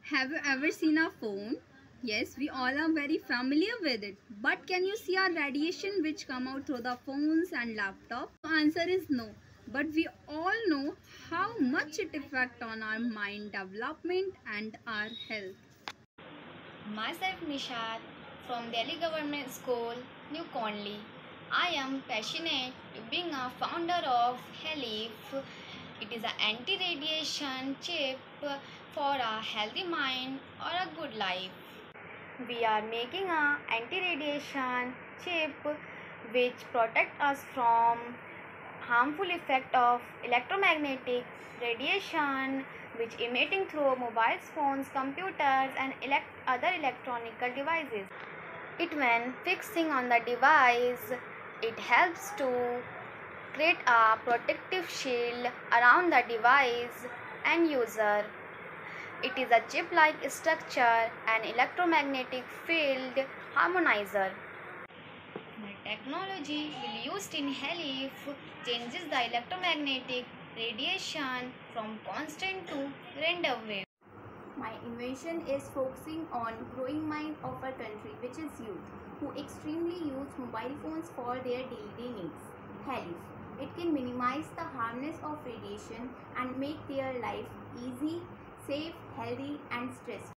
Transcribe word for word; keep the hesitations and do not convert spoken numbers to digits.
Have you ever seen a phone? Yes, we all are very familiar with it. But can you see our radiation which come out through the phones and laptops? The answer is no. But we all know how much it affects on our mind development and our health. Myself Nishad from Delhi Government School, New Conley. I am passionate to being a founder of HELIF. It is an anti-radiation chip for a healthy mind or a good life. We are making a anti-radiation chip which protect us from harmful effect of electromagnetic radiation which emitting through mobile phones, computers and elect other electronic devices. It when fixing on the device, it helps to create a protective shield around the device and user. It is a chip-like structure and electromagnetic field harmonizer. The technology will used in HELIF changes the electromagnetic radiation from constant to random wave. My invention is focusing on growing mind of our country, which is youth, who extremely use mobile phones for their daily needs. HELIF. It can minimize the harmness of radiation and make their life easy, safe, healthy and stress-free.